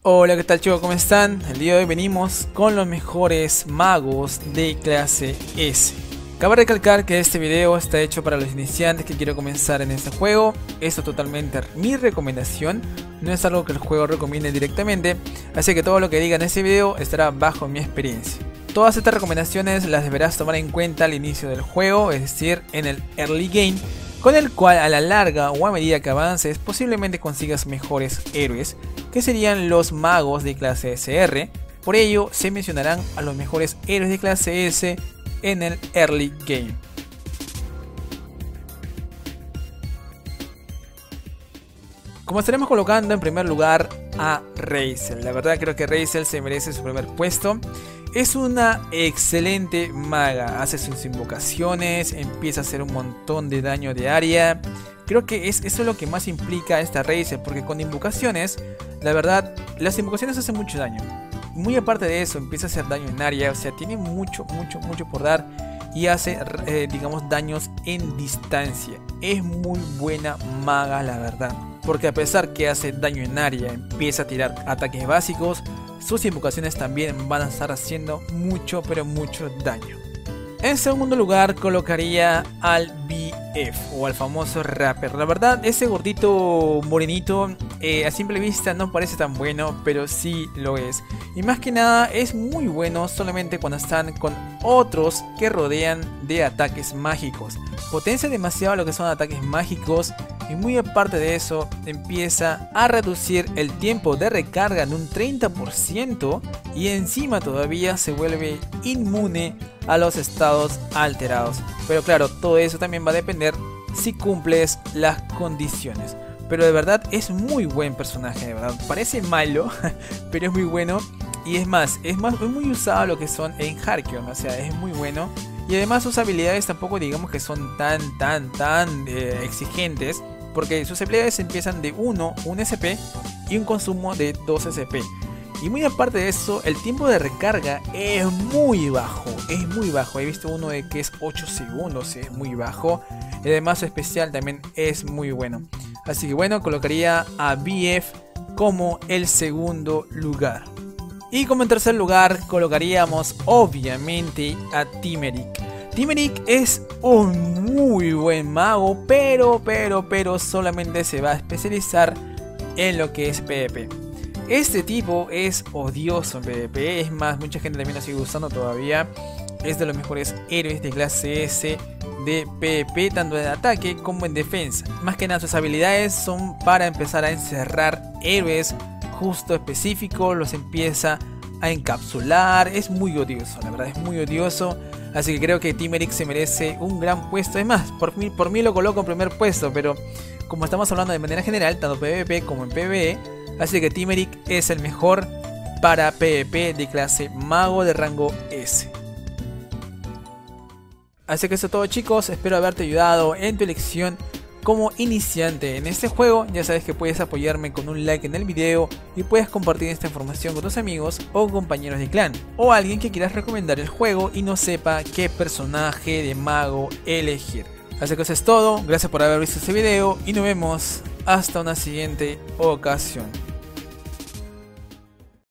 Hola, ¿qué tal chicos? ¿Cómo están? El día de hoy venimos con los mejores magos de clase S. Cabe recalcar que este video está hecho para los iniciantes que quieren comenzar en este juego. Esto es totalmente mi recomendación, no es algo que el juego recomiende directamente, así que todo lo que diga en este video estará bajo mi experiencia. Todas estas recomendaciones las deberás tomar en cuenta al inicio del juego, es decir, en el early game, con el cual a la larga o a medida que avances posiblemente consigas mejores héroes, que serían los magos de clase SR. Por ello se mencionarán a los mejores héroes de clase S en el early game. Como estaremos colocando en primer lugar a Razel. La verdad creo que Razel se merece su primer puesto. Es una excelente maga, hace sus invocaciones, empieza a hacer un montón de daño de área. Creo que eso es lo que más implica esta Razel, porque con invocaciones, la verdad, las invocaciones hacen mucho daño. Muy aparte de eso, empieza a hacer daño en área, o sea, tiene mucho por dar y hace, digamos, daños en distancia. Es muy buena maga, la verdad, porque a pesar que hace daño en área, empieza a tirar ataques básicos, sus invocaciones también van a estar haciendo mucho daño. En segundo lugar colocaría al BF o al famoso rapper. La verdad, ese gordito morenito a simple vista no parece tan bueno, pero sí lo es. Y más que nada es muy bueno solamente cuando están con otros que rodean de ataques mágicos. Potencia demasiado lo que son ataques mágicos y muy aparte de eso empieza a reducir el tiempo de recarga en un 30% y encima todavía se vuelve inmune a los estados alterados. Pero claro, todo eso también va a depender si cumples las condiciones. Pero de verdad es muy buen personaje, de verdad. Parece malo, pero es muy bueno. Y es muy usado lo que son en Harkion, o sea, es muy bueno. Y además sus habilidades tampoco digamos que son tan exigentes, porque sus habilidades empiezan de 1 SP y un consumo de 2 SP. Y muy aparte de eso, el tiempo de recarga es muy bajo, he visto uno de que es 8 segundos, es muy bajo. Y además su especial también es muy bueno. Así que bueno, colocaría a BF como el segundo lugar. Y como en tercer lugar colocaríamos obviamente a Timeric. Timeric es un muy buen mago, pero solamente se va a especializar en lo que es PvP. Este tipo es odioso en PvP, es más, mucha gente también lo sigue usando todavía. Es de los mejores héroes de clase S de PvP, tanto en ataque como en defensa. Más que nada sus habilidades son para empezar a encerrar héroes justo específicos, los empieza a encapsular. Es muy odioso, la verdad es muy odioso. Así que creo que Timeric se merece un gran puesto. Es más, por mí lo coloco en primer puesto, pero como estamos hablando de manera general, tanto PvP como en PvE, así que Timeric es el mejor para PvP de clase mago de rango S. Así que eso es todo chicos, espero haberte ayudado en tu elección como iniciante en este juego. Ya sabes que puedes apoyarme con un like en el video y puedes compartir esta información con tus amigos o compañeros de clan, o alguien que quieras recomendar el juego y no sepa qué personaje de mago elegir. Así que eso es todo, gracias por haber visto este video y nos vemos hasta una siguiente ocasión.